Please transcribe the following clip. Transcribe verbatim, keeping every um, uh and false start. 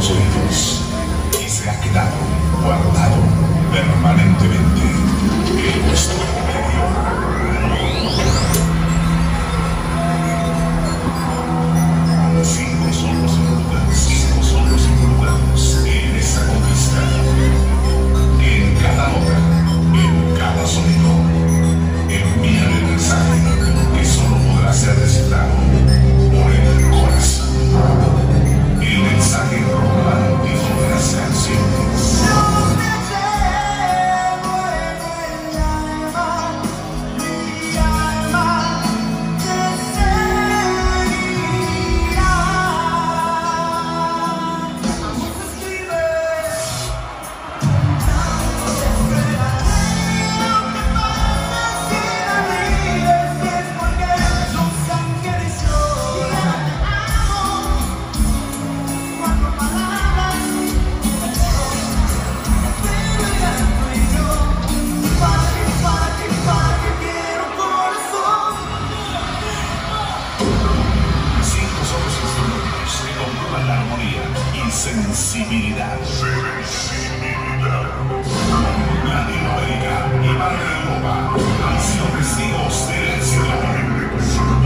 los oídos y se ha quedado guardado permanentemente en nuestro medio. Cinco son los involucrados, cinco son los involucrados en esta conquista. En cada nota, en cada sonido, envían el mensaje que solo podrá ser descifrado por el corazón. El mensaje romántico de las canciones. Sensibilidad. Sensibilidad. Latinoamérica y parte de Europa han sido testigos del éxito.